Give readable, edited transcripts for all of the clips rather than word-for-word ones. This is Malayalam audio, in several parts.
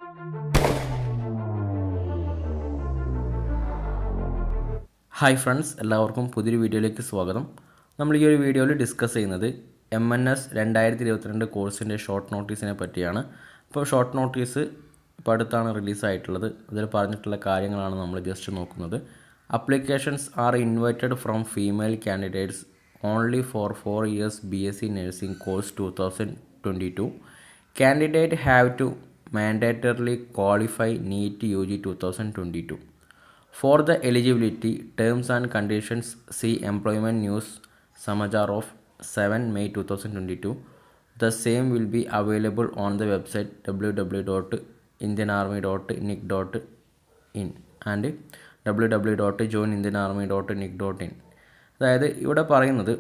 ഹായ് ഫ്രണ്ട്സ്, എല്ലാവർക്കും പുതിയൊരു വീഡിയോയിലേക്ക് സ്വാഗതം. നമ്മൾ ഈ ഒരു വീഡിയോയിൽ ഡിസ്കസ് ചെയ്യുന്നത് MNS 2022 കോഴ്സിൻ്റെ ഷോർട്ട് നോട്ടീസിനെ പറ്റിയാണ്. അപ്പോൾ ഷോർട്ട് നോട്ടീസ് ഇപ്പോൾ അടുത്താണ് റിലീസായിട്ടുള്ളത്. അതിൽ പറഞ്ഞിട്ടുള്ള കാര്യങ്ങളാണ് നമ്മൾ ജസ്റ്റ് നോക്കുന്നത്. Applications are invited from female candidates only for 4 years BSc Nursing course 2022. Candidate have to mandatorily qualify NEET UG 2022. For the eligibility, terms and conditions, see Employment News Samachar of 7 May 2022. The same will be available on the website www.indianarmy.nic.in and www.joinindianarmy.nic.in. അതായത് ഇവിടെ പറയുന്നത്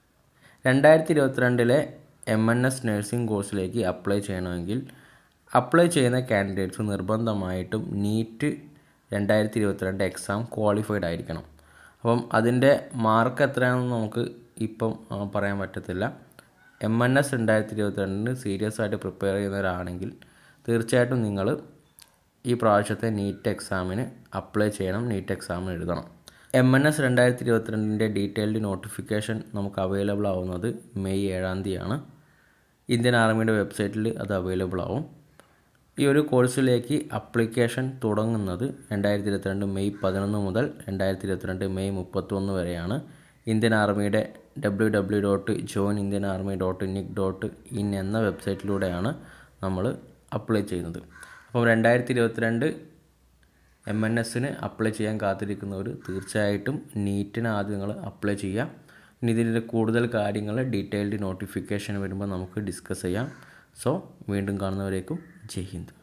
2022 MNS നഴ്സിംഗ് കോഴ്സിലേക്ക് അപ്ലൈ ചെയ്യണമെങ്കിൽ അപ്ലൈ ചെയ്യുന്ന കാൻഡിഡേറ്റ്സ് നിർബന്ധമായിട്ടും നീറ്റ് 2022 എക്സാം ക്വാളിഫൈഡ് ആയിരിക്കണം. അപ്പം അതിൻ്റെ മാർക്ക് എത്രയാണെന്ന് നമുക്ക് ഇപ്പം പറയാൻ പറ്റത്തില്ല. MNS 2022 സീരിയസ് ആയിട്ട് പ്രിപ്പയർ ചെയ്യുന്നവരാണെങ്കിൽ തീർച്ചയായിട്ടും നിങ്ങൾ ഈ പ്രാവശ്യത്തെ നീറ്റ് എക്സാമിന് അപ്ലൈ ചെയ്യണം, നീറ്റ് എക്സാം എഴുതണം. MNS 2022 ഡീറ്റെയിൽഡ് നോട്ടിഫിക്കേഷൻ നമുക്ക് അവൈലബിൾ ആവുന്നത് മെയ് 7 ഇന്ത്യൻ ആർമിയുടെ വെബ്സൈറ്റിൽ അത് അവൈലബിൾ ആവും. ഈ ഒരു കോഴ്സിലേക്ക് അപ്ലിക്കേഷൻ തുടങ്ങുന്നത് 2022 മെയ് 11 മുതൽ 2022 മെയ് 31 വരെയാണ്. ഇന്ത്യൻ ആർമിയുടെ www.joinindianarmy.nic.in എന്ന വെബ്സൈറ്റിലൂടെയാണ് നമ്മൾ അപ്ലൈ ചെയ്യുന്നത്. അപ്പം 2022 MNSന് അപ്ലൈ ചെയ്യാൻ കാത്തിരിക്കുന്നവർ തീർച്ചയായിട്ടും നീറ്റിന് ആദ്യം നിങ്ങൾ അപ്ലൈ ചെയ്യുക. ഇനി ഇതിൻ്റെ കൂടുതൽ കാര്യങ്ങൾ ഡീറ്റെയിൽഡ് നോട്ടിഫിക്കേഷൻ വരുമ്പോൾ നമുക്ക് ഡിസ്കസ് ചെയ്യാം. സോ വീണ്ടും കാണുന്നവരേക്കും ജയ് ഹിന്ദ്.